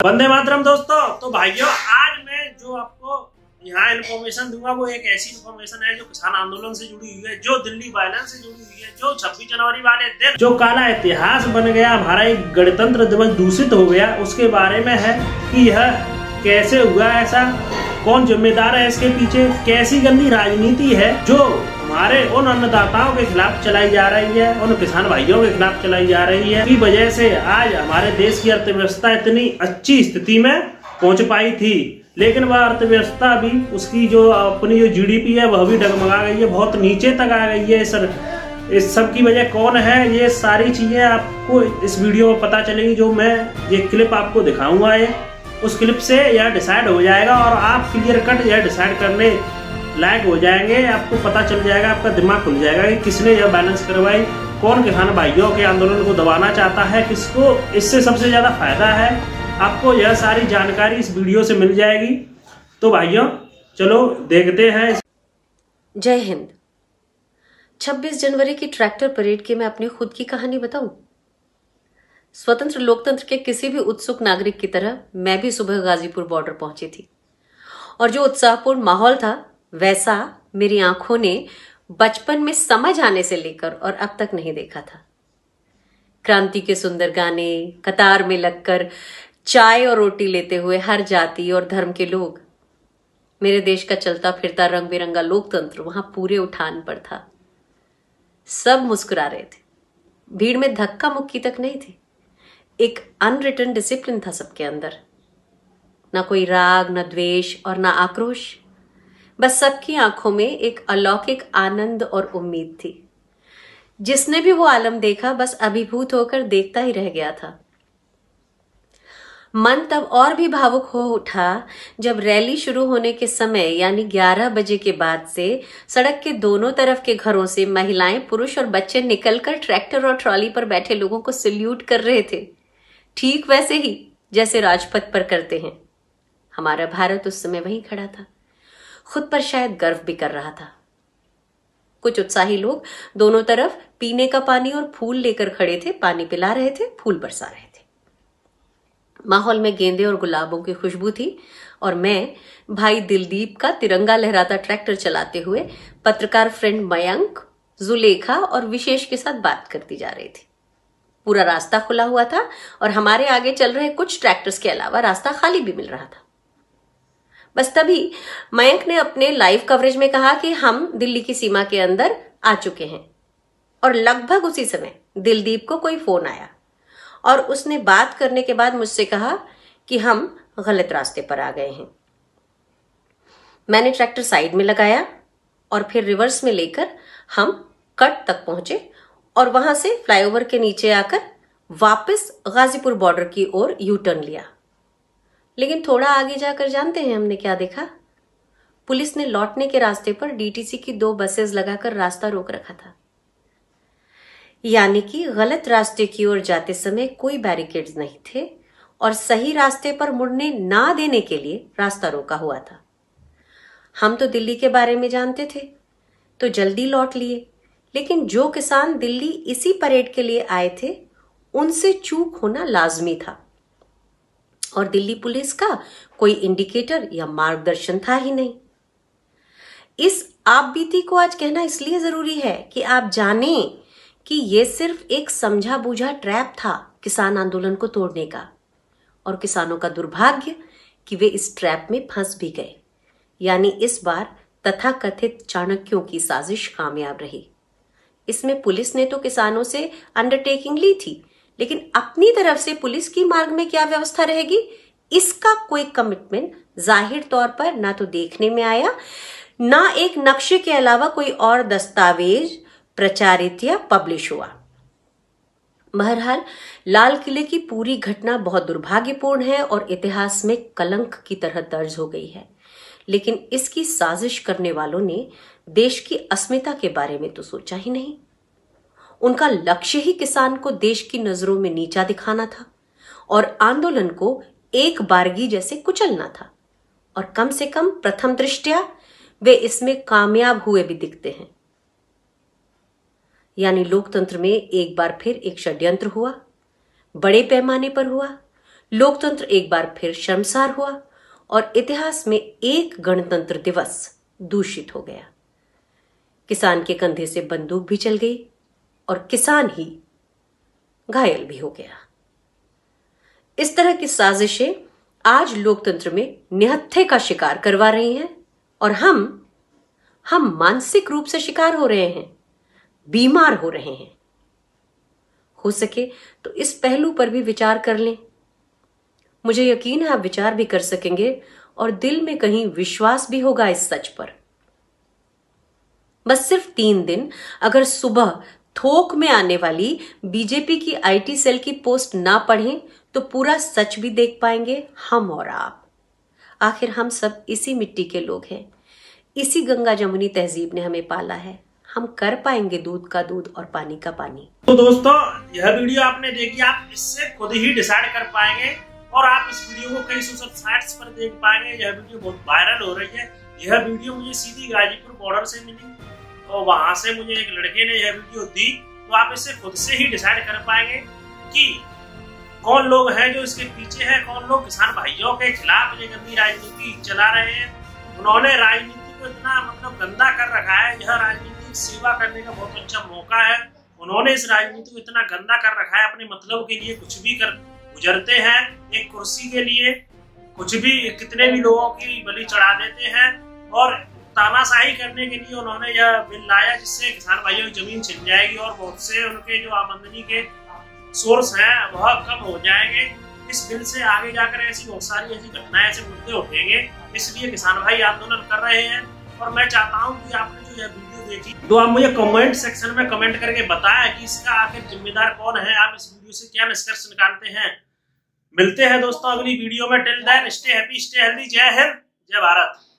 वंदे मातरम दोस्तों। तो भाइयों, आज मैं जो आपको यहाँ इन्फॉर्मेशन दूंगा वो एक ऐसी इन्फॉर्मेशन है जो किसान आंदोलन से जुड़ी हुई है, जो दिल्ली वायलेंस से जुड़ी हुई है, जो 26 जनवरी वाले दिन जो काला इतिहास बन गया, हमारा एक गणतंत्र दिवस दूषित हो गया, उसके बारे में है कि यह कैसे हुआ, ऐसा कौन जिम्मेदार है इसके पीछे, कैसी गंदी राजनीति है जो हमारे उन अन्नदाताओं के खिलाफ चलाई जा रही है, उन किसान भाइयों के खिलाफ चलाई जा रही है, की वजह से आज हमारे देश की अर्थव्यवस्था इतनी अच्छी स्थिति में पहुंच पाई थी, लेकिन वह अर्थव्यवस्था भी उसकी जो अपनी जो जीडीपी है वह भी डगमगा गई है, बहुत नीचे तक आ गई है। सर, इस सब की वजह कौन है, ये सारी चीजें आपको इस वीडियो में पता चलेगी। जो मैं ये क्लिप आपको दिखाऊंगा, ये उस क्लिप से यह डिसाइड हो जाएगा और आप क्लियर कट यह डिसाइड करने लायक हो जाएंगे। आपको पता चल जाएगा, आपका दिमाग खुल जाएगा कि किसने यह बैलेंस करवाई, कौन किसान भाइयों के आंदोलन को दबाना चाहता है, किसको इससे सबसे ज्यादा फायदा है। आपको यह सारी जानकारी इस वीडियो से मिल जाएगी। तो भाइयों चलो देखते हैं। जय हिंद। 26 जनवरी की ट्रैक्टर परेड की मैं अपनी खुद की कहानी बताऊं। स्वतंत्र लोकतंत्र के किसी भी उत्सुक नागरिक की तरह मैं भी सुबह गाजीपुर बॉर्डर पहुंची थी, और जो उत्साहपूर्ण माहौल था वैसा मेरी आंखों ने बचपन में समझ आने से लेकर और अब तक नहीं देखा था। क्रांति के सुंदर गाने, कतार में लगकर चाय और रोटी लेते हुए हर जाति और धर्म के लोग, मेरे देश का चलता फिरता रंग बिरंगा लोकतंत्र वहां पूरे उठान पर था। सब मुस्कुरा रहे थे, भीड़ में धक्का मुक्की तक नहीं थी। एक अनरिटन डिसिप्लिन था सबके अंदर, ना कोई राग, ना द्वेष और ना आक्रोश। बस सबकी आंखों में एक अलौकिक आनंद और उम्मीद थी। जिसने भी वो आलम देखा बस अभिभूत होकर देखता ही रह गया था। मन तब और भी भावुक हो उठा जब रैली शुरू होने के समय यानी 11 बजे के बाद से सड़क के दोनों तरफ के घरों से महिलाएं, पुरुष और बच्चे निकलकर ट्रैक्टर और ट्रॉली पर बैठे लोगों को सल्यूट कर रहे थे, ठीक वैसे ही जैसे राजपथ पर करते हैं। हमारा भारत उस समय वहीं खड़ा था, खुद पर शायद गर्व भी कर रहा था। कुछ उत्साही लोग दोनों तरफ पीने का पानी और फूल लेकर खड़े थे, पानी पिला रहे थे, फूल बरसा रहे थे। माहौल में गेंदे और गुलाबों की खुशबू थी, और मैं भाई दिलदीप का तिरंगा लहराता ट्रैक्टर चलाते हुए पत्रकार फ्रेंड मयंक, जुलेखा और विशेष के साथ बात करती जा रही थी। पूरा रास्ता खुला हुआ था और हमारे आगे चल रहे कुछ ट्रैक्टर्स के अलावा रास्ता खाली भी मिल रहा था। बस तभी मयंक ने अपने लाइव कवरेज में कहा कि हम दिल्ली की सीमा के अंदर आ चुके हैं, और लगभग उसी समय दिलदीप को कोई फोन आया और उसने बात करने के बाद मुझसे कहा कि हम गलत रास्ते पर आ गए हैं। मैंने ट्रैक्टर साइड में लगाया और फिर रिवर्स में लेकर हम कट तक पहुंचे और वहां से फ्लाईओवर के नीचे आकर वापस गाजीपुर बॉर्डर की ओर यू टर्न लिया। लेकिन थोड़ा आगे जाकर जानते हैं हमने क्या देखा? पुलिस ने लौटने के रास्ते पर डीटीसी की 2 बसेस लगाकर रास्ता रोक रखा था। यानी कि गलत रास्ते की ओर जाते समय कोई बैरिकेड्स नहीं थे और सही रास्ते पर मुड़ने ना देने के लिए रास्ता रोका हुआ था। हम तो दिल्ली के बारे में जानते थे तो जल्दी लौट लिए, लेकिन जो किसान दिल्ली इसी परेड के लिए आए थे उनसे चूक होना लाजमी था, और दिल्ली पुलिस का कोई इंडिकेटर या मार्गदर्शन था ही नहीं। इस आपबीती को आज कहना इसलिए जरूरी है कि आप जानें कि यह सिर्फ एक समझा बूझा ट्रैप था किसान आंदोलन को तोड़ने का, और किसानों का दुर्भाग्य कि वे इस ट्रैप में फंस भी गए। यानी इस बार तथाकथित चाणक्यों की साजिश कामयाब रही। इसमें पुलिस ने तो किसानों से अंडरटेकिंग ली थी, लेकिन अपनी तरफ से पुलिस की मार्ग में क्या व्यवस्था रहेगी इसका कोई कमिटमेंट जाहिर तौर पर ना तो देखने में आया, ना एक नक्शे के अलावा कोई और दस्तावेज प्रचारित या पब्लिश हुआ। बहरहाल लाल किले की पूरी घटना बहुत दुर्भाग्यपूर्ण है और इतिहास में कलंक की तरह दर्ज हो गई है, लेकिन इसकी साजिश करने वालों ने देश की अस्मिता के बारे में तो सोचा ही नहीं। उनका लक्ष्य ही किसान को देश की नजरों में नीचा दिखाना था और आंदोलन को एक बारगी जैसे कुचलना था, और कम से कम प्रथम दृष्टया वे इसमें कामयाब हुए भी दिखते हैं। यानी लोकतंत्र में एक बार फिर एक षड्यंत्र हुआ, बड़े पैमाने पर हुआ, लोकतंत्र एक बार फिर शर्मसार हुआ और इतिहास में एक गणतंत्र दिवस दूषित हो गया। किसान के कंधे से बंदूक भी चल गई और किसान ही घायल भी हो गया। इस तरह की साजिशें आज लोकतंत्र में निहत्थे का शिकार करवा रही हैं और हम मानसिक रूप से शिकार हो रहे हैं, बीमार हो रहे हैं। हो सके तो इस पहलू पर भी विचार कर लें। मुझे यकीन है आप विचार भी कर सकेंगे और दिल में कहीं विश्वास भी होगा इस सच पर। बस सिर्फ 3 दिन अगर सुबह थोक में आने वाली बीजेपी की IT सेल की पोस्ट ना पढ़ें तो पूरा सच भी देख पाएंगे हम और आप। आखिर हम सब इसी मिट्टी के लोग हैं, इसी गंगा जमुनी तहजीब ने हमें पाला है। हम कर पाएंगे दूध का दूध और पानी का पानी। तो दोस्तों, यह वीडियो आपने देखी, आप इससे खुद ही डिसाइड कर पाएंगे और आप इस वीडियो को कई सोशल साइट्स पर देख पाएंगे। यह वीडियो बहुत वायरल हो रही है। यह वीडियो मुझे सीधी गाजीपुर बॉर्डर से मिली और वहां से मुझे एक लड़के ने यह वीडियो दी। तो आप इससे खुद से ही डिसाइड कर पाएंगे कि कौन लोग हैं जो इसके पीछे हैं, कौन लोग किसान भाइयों के खिलाफ ये गंदी राजनीति चला रहे हैं। उन्होंने राजनीति को इतना गंदा कर रखा है। यह राजनीतिक सेवा करने का बहुत अच्छा मौका है। उन्होंने इस राजनीति को इतना गंदा कर रखा है, अपने मतलब के लिए कुछ भी कर गुजरते हैं, एक कुर्सी के लिए कुछ भी, कितने भी लोगों की बलि चढ़ा देते हैं और तानाशाही करने के लिए उन्होंने यह बिल लाया जिससे किसान भाइयों की जमीन छिन जाएगी और बहुत से उनके जो आमदनी के सोर्स हैं वह कम हो जाएंगे। इस बिल से आगे जाकर ऐसी बहुत सारी ऐसी घटनाएं, ऐसे मुद्दे उठेंगे, इसलिए किसान भाई आंदोलन कर रहे हैं। और मैं चाहता हूं कि आपने जो यह वीडियो देखी तो आप मुझे कमेंट सेक्शन में कमेंट करके बताएं कि इसका आखिर जिम्मेदार कौन है, आप इस वीडियो से क्या निष्कर्ष निकालते हैं। मिलते हैं दोस्तों अगली वीडियो में। Till then stay happy, stay healthy. Jai Hind, जय भारत।